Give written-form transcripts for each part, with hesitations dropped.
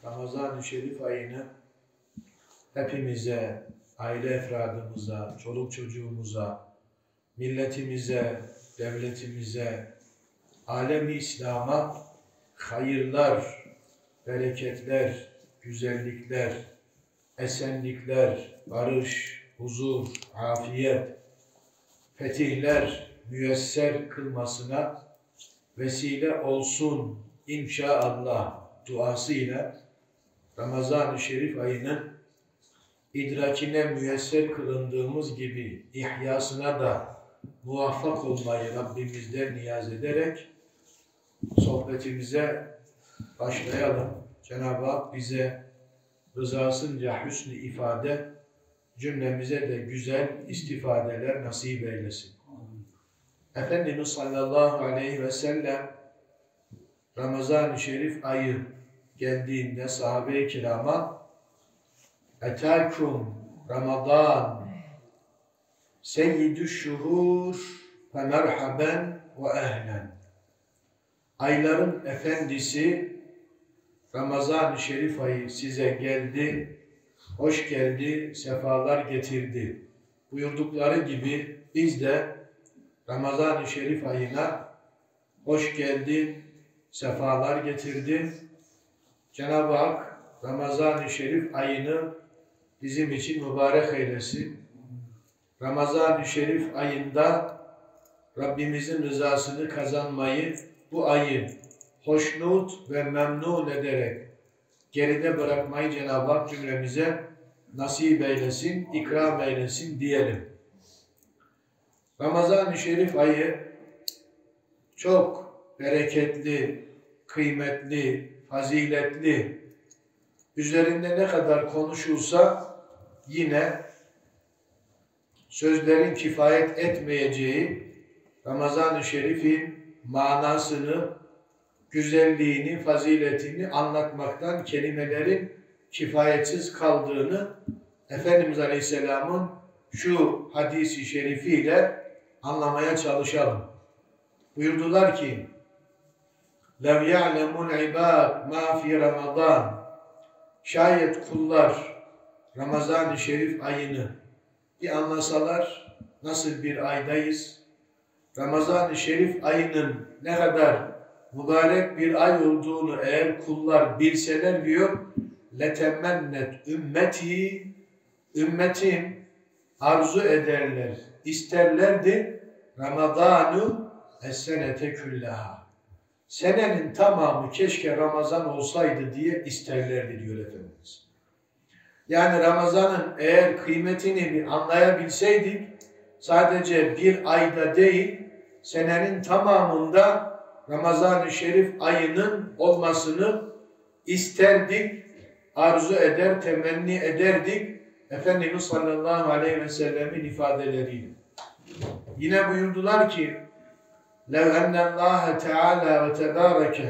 Ramazan-ı Şerif ayını hepimize, aile efradımıza, çoluk çocuğumuza, milletimize, devletimize, alem-i İslam'a hayırlar, bereketler, güzellikler, esenlikler, barış, huzur, afiyet, fetihler müyesser kılmasına vesile olsun inşallah duasıyla Ramazan-ı Şerif ayının idrakine müyesser kılındığımız gibi ihyasına da muvaffak olmayı Rabbimizden niyaz ederek sohbetimize başlayalım. Cenab-ı Hak bize rızasınca hüsnü ifade, cümlemize de güzel istifadeler nasip eylesin. Efendimiz sallallahu aleyhi ve sellem Ramazan-ı Şerif ayı geldiğinde sahabe-i kirama "Etâkum Ramazan seyyidü şuhur fe merhaben ve ehlen." Ayların efendisi Ramazan-ı Şerif ayı size geldi, hoş geldi, sefalar getirdi buyurdukları gibi biz de Ramazan-ı Şerif ayına hoş geldin, sefalar getirdin. Cenab-ı Hak Ramazan-ı Şerif ayını bizim için mübarek eylesin. Ramazan-ı Şerif ayında Rabbimizin rızasını kazanmayı, bu ayı hoşnut ve memnun ederek geride bırakmayı Cenab-ı Hak cümlemize nasip eylesin, ikram eylesin diyelim. Ramazan-ı Şerif ayı çok bereketli, kıymetli, faziletli, üzerinde ne kadar konuşulsa yine sözlerin kifayet etmeyeceği Ramazan-ı Şerif'in manasını, güzelliğini, faziletini anlatmaktan kelimelerin kifayetsiz kaldığını Efendimiz Aleyhisselam'ın şu hadisi şerifiyle anlamaya çalışalım. Buyurdular ki لَوْ يَعْلَمُ الْعِبَادِ مَا فِي Ramazan. Şayet kullar Ramazan-ı Şerif ayını bir anlasalar, nasıl bir aydayız, Ramazan-ı Şerif ayının ne kadar mübarek bir ay olduğunu eğer kullar bilseler diyor, لَتَمَنَّتْ ümmeti, ümmetim arzu ederler, isterlerdi Ramazanu es-senete küllaha. Senenin tamamı keşke Ramazan olsaydı diye isterlerdi diyor Efendimiz. Yani Ramazan'ın eğer kıymetini bir anlayabilseydik, sadece bir ayda değil, senenin tamamında Ramazan-ı Şerif ayının olmasını isterdik, arzu eder, temenni ederdik. Efendimiz sallallahu aleyhi ve sellemin ifadeleriyle. Yine buyurdular ki لَوْ اَنَّ اللّٰهَ تَعَالَى وَتَبَارَكَ.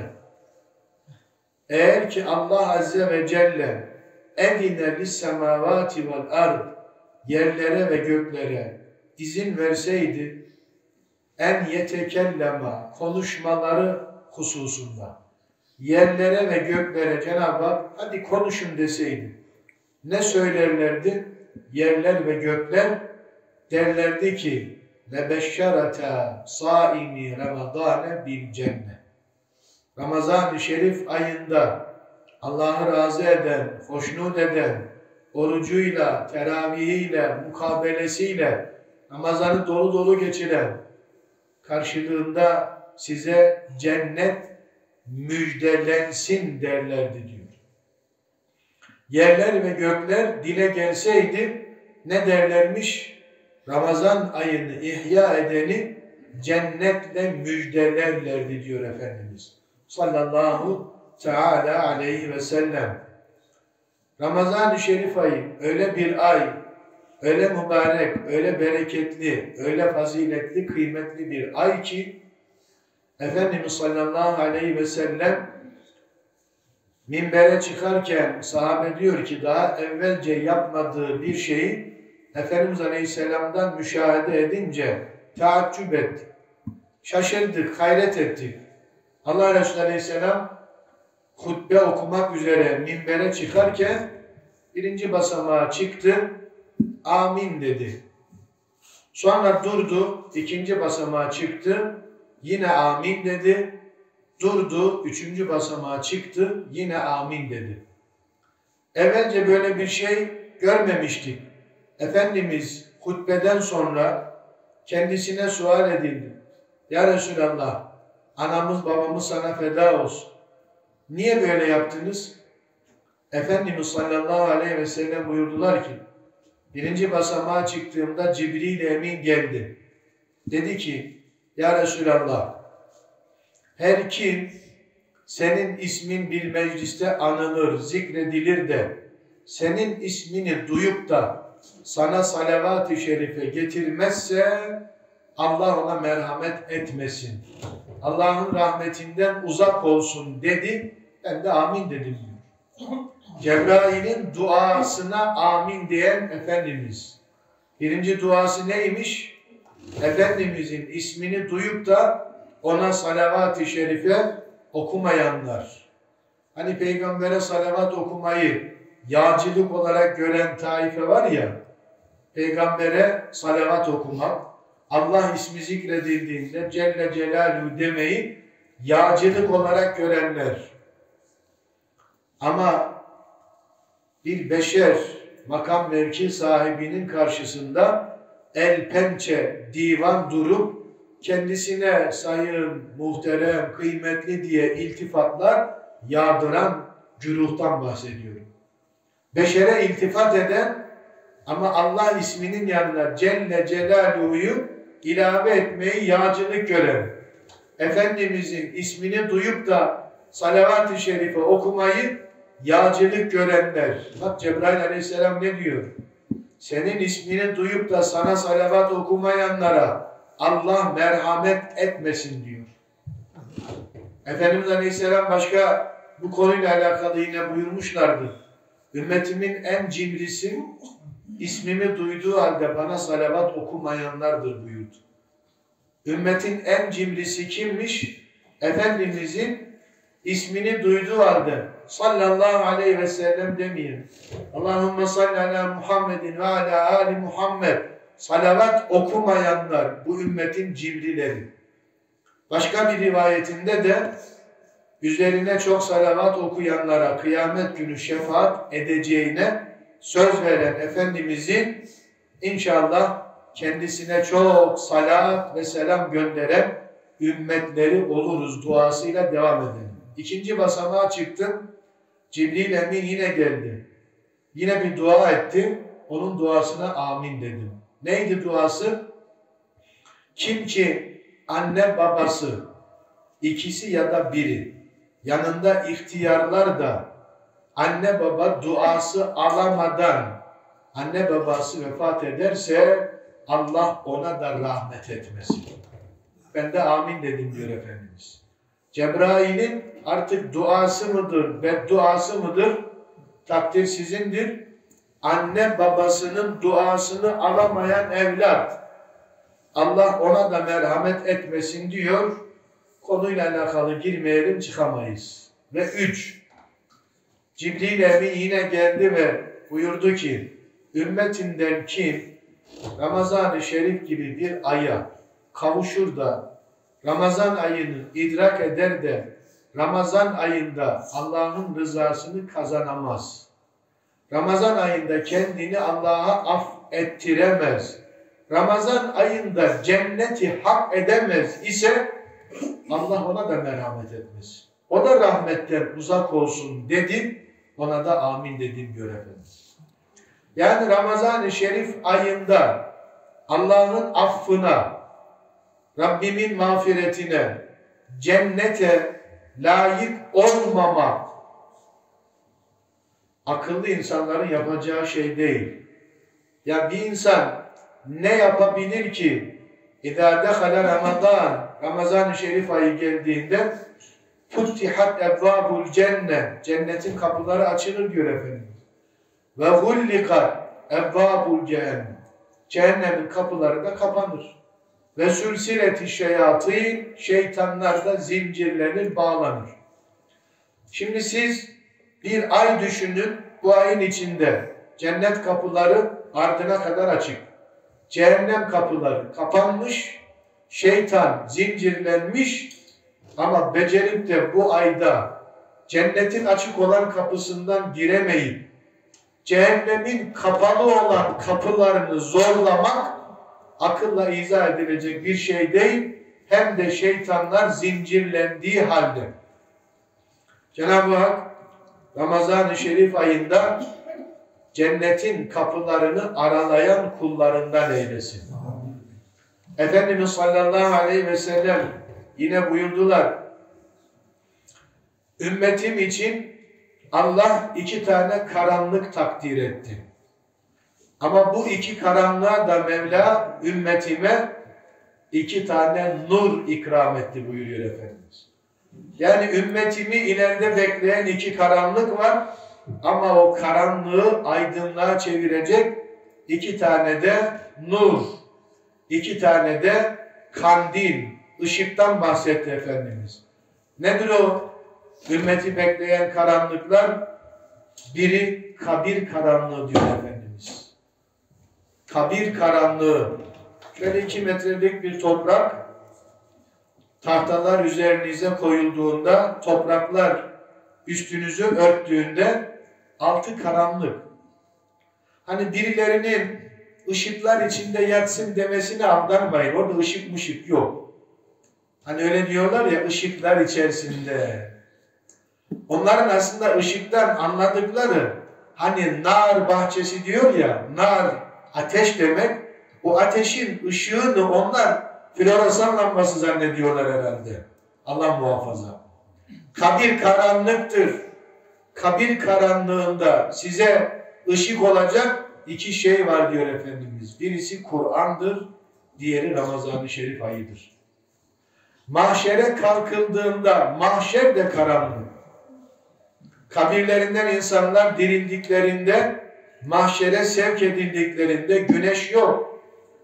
Eğer ki Allah Azze ve Celle اَذِنَ لِلسَّمَاوَاتِ وَالْاَرْضِ, yerlere ve göklere izin verseydi, en yetekellema, konuşmaları hususunda, yerlere ve göklere Cenab-ı Hak hadi konuşun deseydi, ne söylerlerdi? Yerler ve gökler derlerdi ki lebeşşerete saimi Ramazane bil cennet. Ramazan-ı Şerif ayında Allah'ı razı eden, hoşnut eden, orucuyla, teravihiyle, mukabelesiyle Ramazan'ı dolu dolu geçiren, karşılığında size cennet müjdelensin derlerdi diyor. Yerler ve gökler dile gelseydi ne derlermiş? Ramazan ayını ihya edeni cennetle müjdelerlerdi diyor Efendimiz sallallahu teala aleyhi ve sellem. Ramazan-ı Şerif ayı öyle bir ay, öyle mübarek, öyle bereketli, öyle faziletli, kıymetli bir ay ki Efendimiz sallallahu aleyhi ve sellem minbere çıkarken sahabe diyor ki daha evvelce yapmadığı bir şeyi Efendimiz Aleyhisselam'dan müşahede edince taaccüp ettik. Şaşırdık, hayret ettik. Allah Resulü Aleyhisselam hutbe okumak üzere minbere çıkarken birinci basamağa çıktı, amin dedi. Sonra durdu, ikinci basamağa çıktı, yine amin dedi. Durdu, üçüncü basamağa çıktı, yine amin dedi. Evvelce böyle bir şey görmemiştik. Efendimiz hutbeden sonra kendisine sual edildi. Ya Resulallah, anamız babamız sana feda olsun. Niye böyle yaptınız? Efendimiz sallallahu aleyhi ve sellem buyurdular ki, birinci basamağa çıktığımda Cibril Emin geldi. Dedi ki, ya Resulallah, her kim senin ismin bir mecliste anılır, zikredilir de senin ismini duyup da sana salavat-ı şerife getirmezse Allah ona merhamet etmesin. Allah'ın rahmetinden uzak olsun dedi. Ben de amin dedim diyor. Cebrail'in duasına amin diyen Efendimiz. Birinci duası neymiş? Efendimizin ismini duyup da ona salavat-ı şerife okumayanlar. Hani peygambere salavat okumayı yağcılık olarak gören taife var ya, peygambere salavat okumak, Allah ismi zikredildiğinde Celle Celaluhu demeyi yağcılık olarak görenler. Ama bir beşer makam mevki sahibinin karşısında el pençe divan durup kendisine sayın, muhterem, kıymetli diye iltifatlar yağdıran güruhtan bahsediyorum. Beşere iltifat eden ama Allah isminin yanına Celle Celaluhu'yu ilave etmeyi yağcılık gören, Efendimizin ismini duyup da salavat-ı şerife okumayı yağcılık görenler. Bak Cebrail aleyhisselam ne diyor? Senin ismini duyup da sana salavat okumayanlara Allah merhamet etmesin diyor. Efendimiz aleyhisselam başka bu konuyla alakalı yine buyurmuşlardı. Ümmetimin en cimrisi ismimi duyduğu halde bana salavat okumayanlardır buyurdu. Ümmetin en cimrisi kimmiş? Efendimizin ismini duyduğu halde sallallahu aleyhi ve sellem demeyin. Allahümme salli ala Muhammedin ve ala ali Muhammed. Salavat okumayanlar bu ümmetin cimrileri. Başka bir rivayetinde de üzerine çok salavat okuyanlara kıyamet günü şefaat edeceğine söz veren Efendimizin inşallah kendisine çok salat ve selam gönderen ümmetleri oluruz duasıyla devam edelim. İkinci basamağa çıktım. Cibril Emin yine geldi. Yine bir dua etti. Onun duasına amin dedim. Neydi duası? Kim ki anne babası ikisi ya da biri yanında ihtiyarlar da anne baba duası alamadan anne babası vefat ederse Allah ona da rahmet etmesin. Ben de amin dedim diyor Efendimiz. Cebrail'in artık duası mıdır, bedduası mıdır? Takdir sizindir. Anne babasının duasını alamayan evlat. Allah ona da merhamet etmesin diyor. Konuyla alakalı girmeyelim, çıkamayız. Ve 3. Cibril Emin yine geldi ve buyurdu ki, ümmetinden kim Ramazan-ı Şerif gibi bir aya kavuşur da Ramazan ayını idrak eder de Ramazan ayında Allah'ın rızasını kazanamaz. Ramazan ayında kendini Allah'a affettiremez. Ramazan ayında cenneti hak edemez ise Allah ona da merhamet etmez. O da rahmetten uzak olsun dedi. Ona da amin dedim diyor Efendimiz. Yani Ramazan-ı Şerif ayında Allah'ın affına, Rabbimin mağfiretine, cennete layık olmamak akıllı insanların yapacağı şey değil. Ya bir insan ne yapabilir ki? İzâ dehale Ramazan, Ramazan-ı Şerif ayı geldiğinde futtihat ebvâbul cennet, cennetin kapıları açılır diyor Efendimiz. Ve gullikat ebvâbul cehennem, cehennemin kapıları da kapanır. Ve sülsileti şeyatîn, şeytanlar da zincirlenir, bağlanır. Şimdi siz bir ay düşünün, bu ayın içinde cennet kapıları ardına kadar açık. Cehennem kapıları kapanmış, şeytan zincirlenmiş ama becerip de bu ayda cennetin açık olan kapısından giremeyip cehennemin kapalı olan kapılarını zorlamak akılla izah edilecek bir şey değil, hem de şeytanlar zincirlendiği halde. Cenab-ı Hak Ramazan-ı Şerif ayında cennetin kapılarını aralayan kullarından eylesin. Efendimiz sallallahu aleyhi ve sellem yine buyurdular, ümmetim için Allah 2 tane karanlık takdir etti. Ama bu 2 karanlığa da Mevla ümmetime 2 tane nur ikram etti buyuruyor Efendimiz. Yani ümmetimi ileride bekleyen 2 karanlık var ama o karanlığı aydınlığa çevirecek 2 tane de nur, 2 tane de kandil, ışıktan bahsetti Efendimiz. Nedir o ümmeti bekleyen karanlıklar? Biri kabir karanlığı diyor Efendimiz. Kabir karanlığı. Şöyle 2 metrelik bir toprak, tahtalar üzerinize koyulduğunda, topraklar üstünüzü örttüğünde altı karanlık. Hani birilerinin ışıklar içinde yatsın demesine aldanmayın. Orada ışık yok. Hani öyle diyorlar ya, ışıklar içerisinde. Onların aslında ışıktan anladıkları, hani nar bahçesi diyor ya, nar ateş demek, o ateşin ışığını onlar floresan lambası zannediyorlar herhalde. Allah muhafaza. Kabir karanlıktır. Kabir karanlığında size ışık olacak 2 şey var diyor Efendimiz. Birisi Kur'an'dır, diğeri Ramazan-ı Şerif ayıdır. Mahşere kalkıldığında, mahşer de karanlık. Kabirlerinden insanlar dirildiklerinde, mahşere sevk edildiklerinde güneş yok.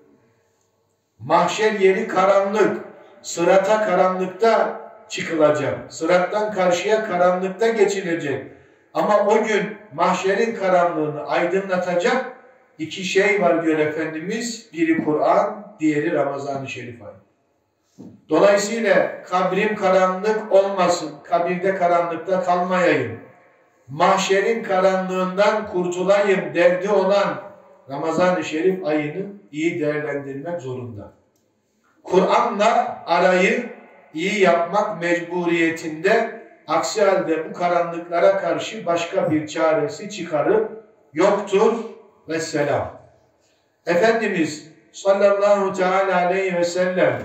Mahşer yeri karanlık. Sırata karanlıkta çıkılacak. Sırattan karşıya karanlıkta geçilecek. Ama o gün mahşerin karanlığını aydınlatacak 2 şey var diyor Efendimiz. Biri Kur'an, diğeri Ramazan-ı Şerif ayı. Dolayısıyla kabrim karanlık olmasın, kabirde karanlıkta kalmayayım, mahşerin karanlığından kurtulayım derdi olan Ramazan-ı Şerif ayını iyi değerlendirmek zorunda. Kur'an'la arayı iyi yapmak mecburiyetinde, aksi halde bu karanlıklara karşı başka bir çaresi çıkarı yoktur. Vesselam. Efendimiz sallallahu teala aleyhi ve sellem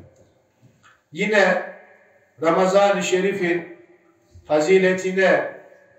yine Ramazan-ı Şerif'in faziletine,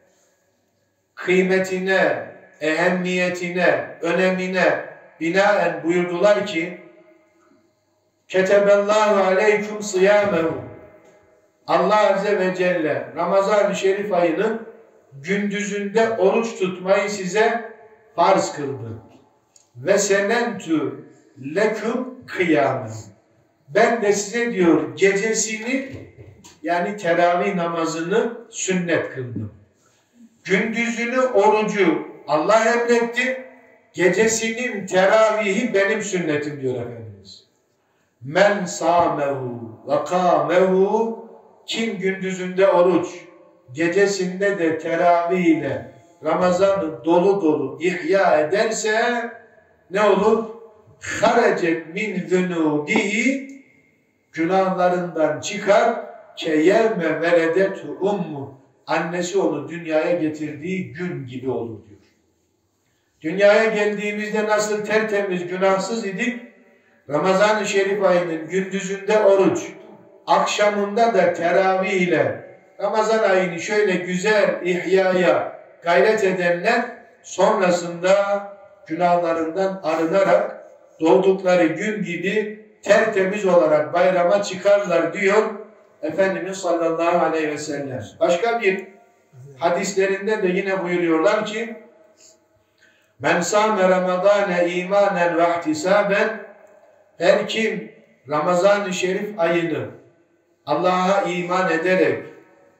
kıymetine, ehemmiyetine, önemine binaen buyurdular ki Ketebellahu aleyküm sıyâmehu. Allah Azze ve Celle Ramazan-ı Şerif ayının gündüzünde oruç tutmayı size farz kıldı. Ve senentü leküm kıyâmen. Ben de size diyor gecesini, yani teravih namazını sünnet kıldım. Gündüzünü orucu Allah emretti. Gecesinin teravihi benim sünnetim diyor Efendimiz. Men sâmehu ve kâmehu. Kim gündüzünde oruç, gecesinde de teravih ile Ramazan'ı dolu dolu ihya ederse ne olur? Harecet min zunûbihi, günahlarından çıkar, keyevme veledetu ummu, annesi onu dünyaya getirdiği gün gibi olur diyor. Dünyaya geldiğimizde nasıl tertemiz, günahsız idik, Ramazan-ı Şerif ayının gündüzünde oruç, akşamında da teravih ile Ramazan ayını şöyle güzel ihyaya gayret edenler sonrasında günahlarından arınarak doğdukları gün gibi tertemiz olarak bayrama çıkarlar diyor Efendimiz sallallahu aleyhi ve sellem. Başka bir hadislerinde de yine buyuruyorlar ki Men sâme Ramazâne îmânen ve ihtisâben, her kim Ramazan-ı Şerif ayını Allah'a iman ederek,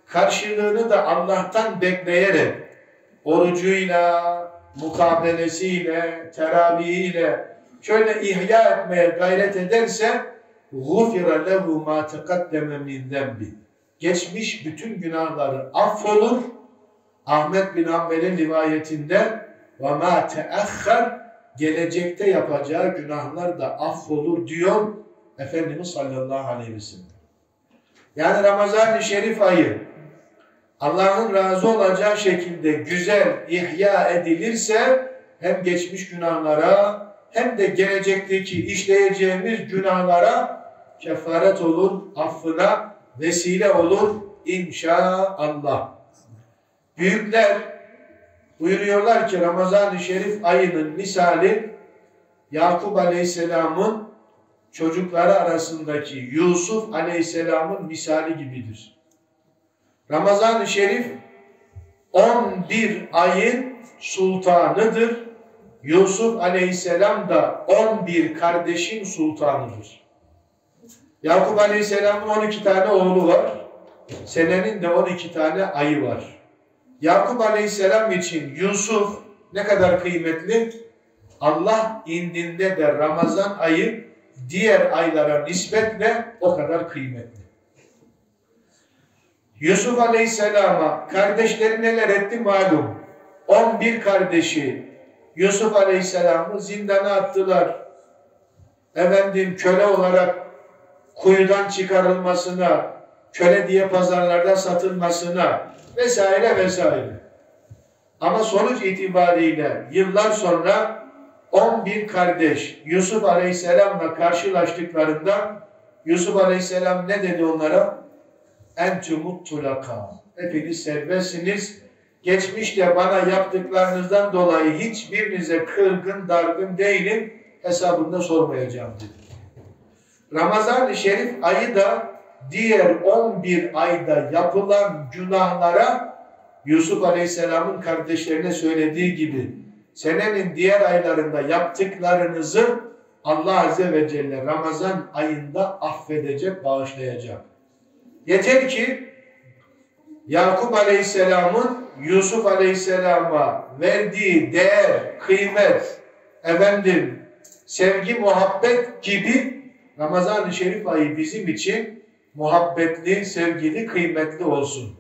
karşılığını da Allah'tan bekleyerek orucuyla, mukabelesiyle, teravihiyle şöyle ihya etmeye gayret ederse غُفِرَ لَهُ مَا تَقَدَّمَ مِنْ ذَنْبِ geçmiş bütün günahları affolur. Ahmet bin Hanbel'in rivayetinde وَمَا تَأَخَّرْ gelecekte yapacağı günahlar da affolur diyor Efendimiz sallallahu aleyhi ve sellem. Yani Ramazan-ı Şerif ayı Allah'ın razı olacağı şekilde güzel ihya edilirse hem geçmiş günahlara hem de gelecekteki işleyeceğimiz günahlara kefaret olur, affına vesile olur inşallah. Büyükler buyuruyorlar ki Ramazan-ı Şerif ayının misali Yakup Aleyhisselam'ın çocukları arasındaki Yusuf Aleyhisselam'ın misali gibidir. Ramazan-ı Şerif 11 ayın sultanıdır. Yusuf Aleyhisselam da 11 kardeşin sultanıdır. Yakup Aleyhisselam'ın 12 tane oğlu var. Senenin de 12 tane ayı var. Yakup Aleyhisselam için Yusuf ne kadar kıymetli? Allah indinde de Ramazan ayı diğer aylara nispetle o kadar kıymetli. Yusuf Aleyhisselam'a kardeşleri neler etti malum. 11 kardeşi Yusuf Aleyhisselam'ı zindana attılar. Efendim köle olarak kuyudan çıkarılmasına, köle diye pazarlarda satılmasına vesaire vesaire. Ama sonuç itibariyle yıllar sonra 11 kardeş Yusuf Aleyhisselam'la karşılaştıklarında Yusuf Aleyhisselam ne dedi onlara? Entumut tulaka. Hepiniz serbestsiniz. Geçmişte bana yaptıklarınızdan dolayı hiçbirinize kırgın, dargın değilim. Hesabında sormayacağım dedi. Ramazan-ı Şerif ayı da diğer 11 ayda yapılan günahlara Yusuf Aleyhisselam'ın kardeşlerine söylediği gibi senenin diğer aylarında yaptıklarınızı Allah Azze ve Celle Ramazan ayında affedecek, bağışlayacak. Yeter ki Yakup Aleyhisselam'ın Yusuf Aleyhisselam'a verdiği değer, kıymet, sevgi, muhabbet gibi Ramazan-ı Şerif ayı bizim için muhabbetli, sevgili, kıymetli olsun.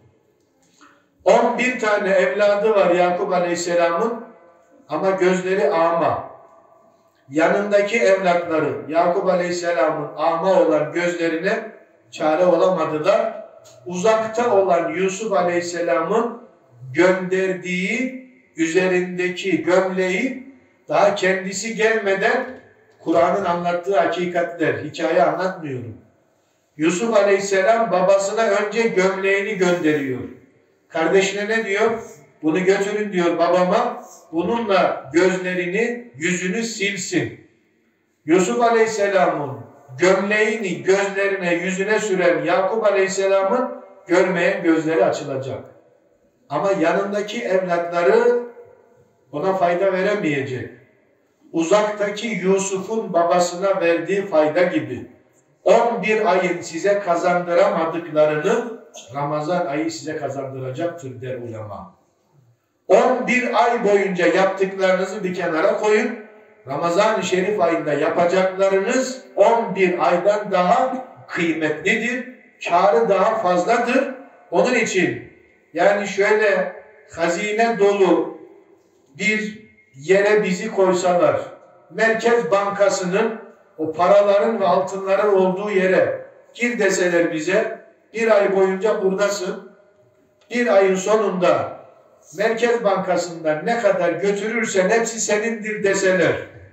11 tane evladı var Yakup Aleyhisselam'ın ama gözleri ama. Yanındaki evlatları Yakup Aleyhisselam'ın ama olan gözlerine çare olamadılar. Uzakta olan Yusuf Aleyhisselam'ın gönderdiği üzerindeki gömleği daha kendisi gelmeden Kur'an'ın anlattığı hakikatler, hikaye anlatmıyorum. Yusuf Aleyhisselam babasına önce gömleğini gönderiyor. Kardeşine ne diyor? Bunu götürün diyor babama, bununla gözlerini, yüzünü silsin. Yusuf Aleyhisselam'ın gömleğini gözlerine, yüzüne süren Yakup Aleyhisselam'ın görmeyen gözleri açılacak. Ama yanındaki evlatları ona fayda veremeyecek. Uzaktaki Yusuf'un babasına verdiği fayda gibi 11 ayın size kazandıramadıklarını Ramazan ayı size kazandıracaktır der ulema. 11 ay boyunca yaptıklarınızı bir kenara koyun. Ramazan-ı Şerif ayında yapacaklarınız 11 aydan daha kıymetlidir. Kârı daha fazladır. Onun için yani şöyle hazine dolu bir yere bizi koysalar, Merkez Bankası'nın o paraların ve altınların olduğu yere gir deseler bize, bir ay boyunca buradasın, bir ayın sonunda Merkez Bankası'ndan ne kadar götürürsen hepsi senindir deseler,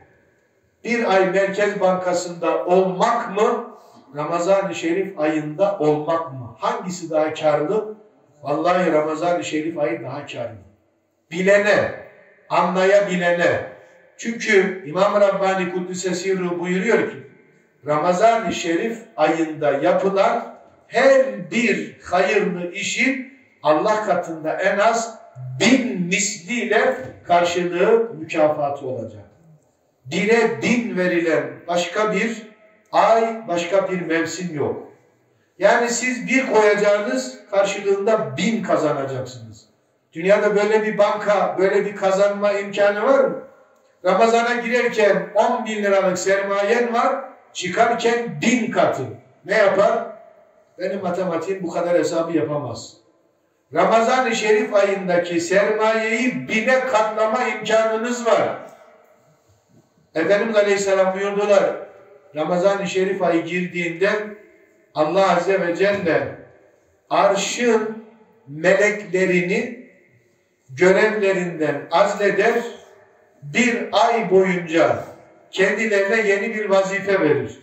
bir ay Merkez Bankası'nda olmak mı, Ramazan-ı Şerif ayında olmak mı? Hangisi daha karlı? Vallahi Ramazan-ı Şerif ayı daha karlı. Bilene, anlayabilene. Çünkü İmam Rabbani Kuddise Sirruhu buyuruyor ki, Ramazan-ı Şerif ayında yapılan her bir hayırlı işin Allah katında en az 1000 misliyle karşılığı, mükafatı olacak. 1'e 1000 verilen başka bir ay, başka bir mevsim yok. Yani siz bir koyacağınız karşılığında 1000 kazanacaksınız. Dünyada böyle bir banka, böyle bir kazanma imkanı var mı? Ramazana girerken 10.000 liralık sermayen var, çıkarken 1000 katı. Ne yapar? Benim matematiğim bu kadar hesabı yapamaz. Ramazan-ı Şerif ayındaki sermayeyi 1000'e katlama imkanınız var. Efendimiz Aleyhisselam buyurdular, Ramazan-ı Şerif ayı girdiğinde Allah Azze ve Celle arşın meleklerini görevlerinden azleder, bir ay boyunca kendilerine yeni bir vazife verir.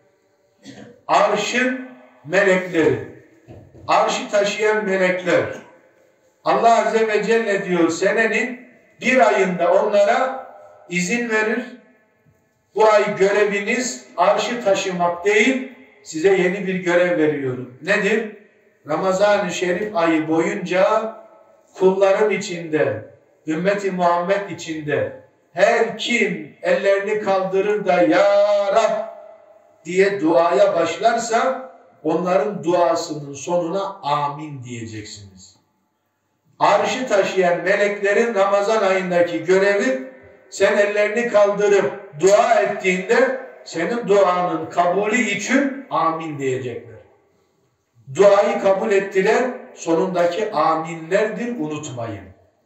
Arşın melekleri, arşı taşıyan melekler, Allah Azze ve Celle diyor senenin bir ayında onlara izin verir. Bu ay göreviniz arşı taşımak değil, size yeni bir görev veriyorum. Nedir? Ramazan-ı Şerif ayı boyunca kulların içinde, ümmeti Muhammed içinde her kim ellerini kaldırır da Ya Rab diye duaya başlarsa onların duasının sonuna amin diyeceksiniz. Arşı taşıyan meleklerin Ramazan ayındaki görevi sen ellerini kaldırıp dua ettiğinde senin duanın kabulü için amin diyecekler. Duayı kabul ettiren sonundaki aminlerdir, unutmayın.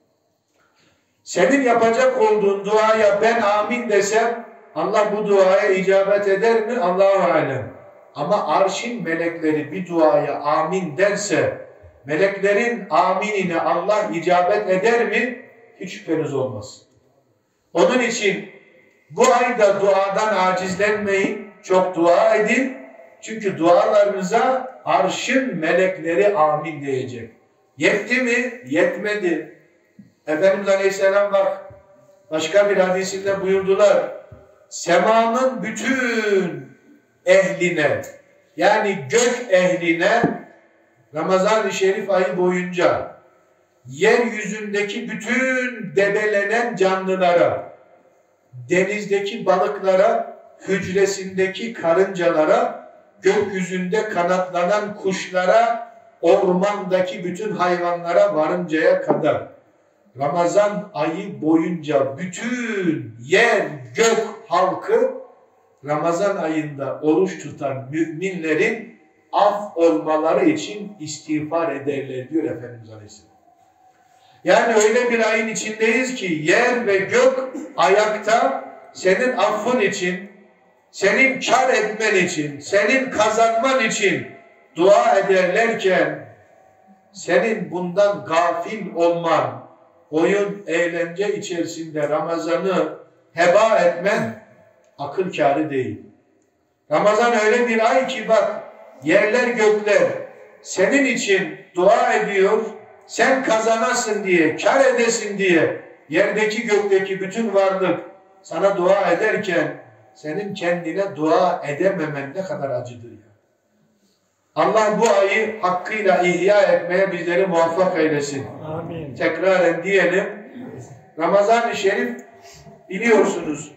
Senin yapacak olduğun duaya ben amin desem Allah bu duaya icabet eder mi? Allahu alem. Ama arşın melekleri bir duaya amin derse meleklerin aminine Allah icabet eder mi? Hiç şüpheniz olmaz. Onun için bu ayda duadan acizlenmeyin, çok dua edin. Çünkü dualarınıza arşın melekleri amin diyecek. Yetti mi? Yetmedi. Efendimiz Aleyhisselam bak başka bir hadisinde buyurdular. Semanın bütün ehline yani gök ehline Ramazan-ı Şerif ayı boyunca yeryüzündeki bütün debelenen canlılara, denizdeki balıklara, hücresindeki karıncalara, gökyüzünde kanatlanan kuşlara, ormandaki bütün hayvanlara varıncaya kadar Ramazan ayı boyunca bütün yer, gök halkı Ramazan ayında oruç tutan müminlerin af olmaları için istiğfar ederler diyor Efendimiz Aleyhisselam. Yani öyle bir ayın içindeyiz ki yer ve gök ayakta senin affın için, senin kar etmen için, senin kazanman için dua ederlerken senin bundan gafil olman, oyun, eğlence içerisinde Ramazan'ı heba etmen akıl kârı değil. Ramazan öyle bir ay ki bak yerler gökler senin için dua ediyor, sen kazanasın diye, kar edesin diye yerdeki gökteki bütün varlık sana dua ederken senin kendine dua edememen ne kadar acıdır ya. Allah bu ayı hakkıyla ihya etmeye bizleri muvaffak eylesin. Amin. Tekraren diyelim. Ramazan-ı Şerif biliyorsunuz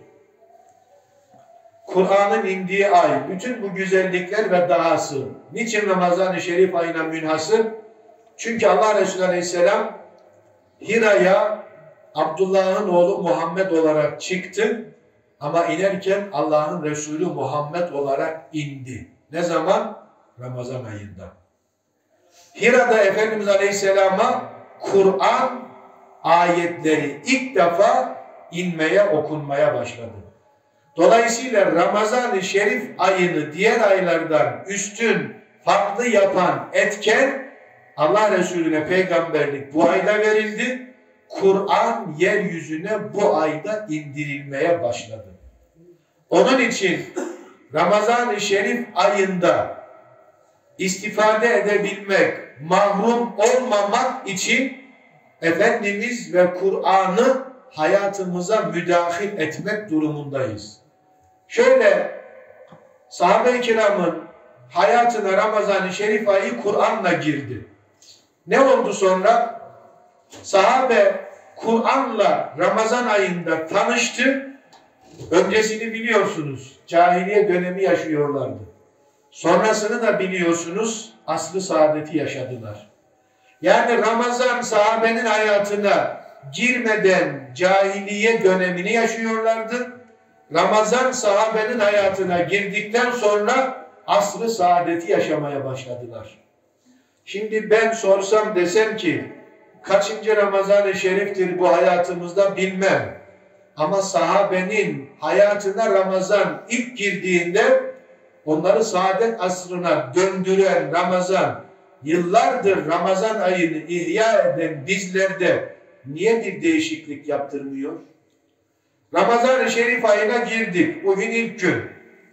Kur'an'ın indiği ay, bütün bu güzellikler ve dahası. Niçin Ramazan-ı Şerif ayına münhasır? Çünkü Allah Resulü Aleyhisselam Hira'ya Abdullah'ın oğlu Muhammed olarak çıktı ama inerken Allah'ın Resulü Muhammed olarak indi. Ne zaman? Ramazan ayında. Hira'da Efendimiz Aleyhisselam'a Kur'an ayetleri ilk defa inmeye, okunmaya başladı. Dolayısıyla Ramazan-ı Şerif ayını diğer aylardan üstün, farklı yapan etken Allah Resulüne peygamberlik bu ayda verildi. Kur'an yeryüzüne bu ayda indirilmeye başladı. Onun için Ramazan-ı Şerif ayında istifade edebilmek, mahrum olmamak için Efendimiz ve Kur'an'ı hayatımıza müdahil etmek durumundayız. Şöyle sahabe-i kiramın hayatına Ramazan-ı Şerif ayı Kur'an'la girdi. Ne oldu sonra? Sahabe Kur'an'la Ramazan ayında tanıştı. Öncesini biliyorsunuz. Cahiliye dönemi yaşıyorlardı. Sonrasını da biliyorsunuz, asr-ı saadeti yaşadılar. Yani Ramazan sahabenin hayatına girmeden cahiliye dönemini yaşıyorlardı. Ramazan sahabenin hayatına girdikten sonra asr-ı saadeti yaşamaya başladılar. Şimdi ben sorsam desem ki kaçıncı Ramazan-ı Şerif'tir bu hayatımızda bilmem. Ama sahabenin hayatına Ramazan ilk girdiğinde onları saadet asrına döndüren Ramazan, yıllardır Ramazan ayını ihya eden bizlerde niye bir değişiklik yaptırmıyor? Ramazan-ı Şerif ayına girdik. Bugün ilk gün.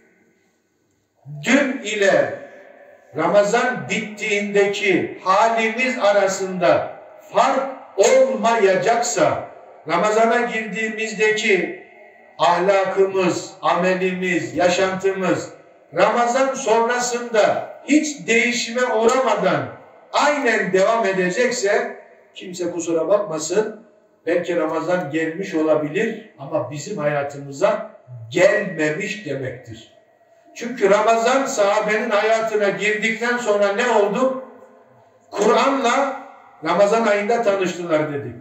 Dün ile Ramazan bittiğindeki halimiz arasında fark olmayacaksa, Ramazana girdiğimizdeki ahlakımız, amelimiz, yaşantımız Ramazan sonrasında hiç değişime uğramadan aynen devam edecekse kimse kusura bakmasın, belki Ramazan gelmiş olabilir ama bizim hayatımıza gelmemiş demektir. Çünkü Ramazan sahabenin hayatına girdikten sonra ne oldu? Kur'an'la Ramazan ayında tanıştılar dedik.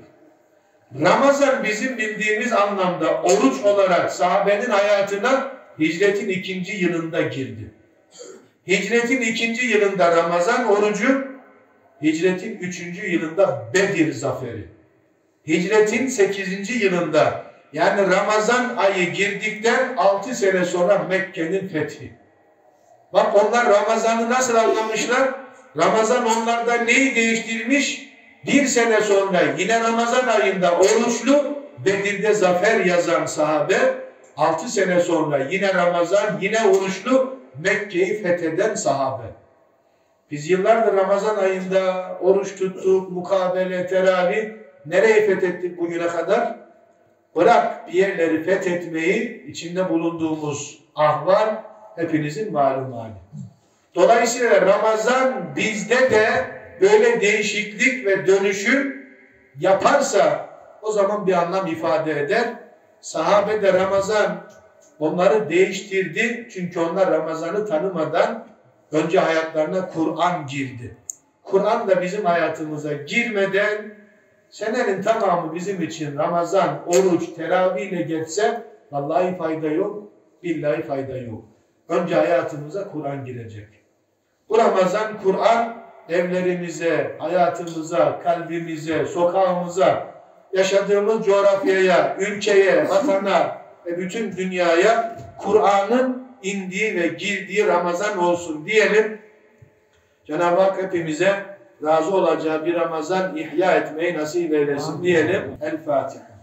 Ramazan bizim bildiğimiz anlamda oruç olarak sahabenin hayatına hicretin 2. yılında girdi. Hicretin 2. yılında Ramazan orucu, hicretin 3. yılında Bedir zaferi. Hicretin 8. yılında yani Ramazan ayı girdikten 6 sene sonra Mekke'nin fethi. Bak onlar Ramazan'ı nasıl anlamışlar? Ramazan onlarda neyi değiştirmiş? 1 sene sonra yine Ramazan ayında oruçlu, Bedir'de zafer yazan sahabe, 6 sene sonra yine Ramazan, yine oruçlu, Mekke'yi fetheden sahabe. Biz yıllardır Ramazan ayında oruç tuttuk, mukabele, teravih, nereyi fethettik bugüne kadar? Bırak bir yerleri fethetmeyi, içinde bulunduğumuz ahval hepinizin malum hali. Dolayısıyla Ramazan bizde de böyle değişiklik ve dönüşüm yaparsa o zaman bir anlam ifade eder. Sahabe de Ramazan onları değiştirdi. Çünkü onlar Ramazan'ı tanımadan önce hayatlarına Kur'an girdi. Kur'an da bizim hayatımıza girmeden senenin tamamı bizim için Ramazan, oruç, teravih ile geçse vallahi fayda yok, billahi fayda yok. Önce hayatımıza Kur'an girecek. Bu Ramazan Kur'an evlerimize, hayatımıza, kalbimize, sokağımıza, yaşadığımız coğrafyaya, ülkeye, vatana ve bütün dünyaya Kur'an'ın indiği ve girdiği Ramazan olsun diyelim. Cenab-ı Hak hepimize razı olacağı bir Ramazan ihya etmeyi nasip eylesin diyelim. El Fatiha.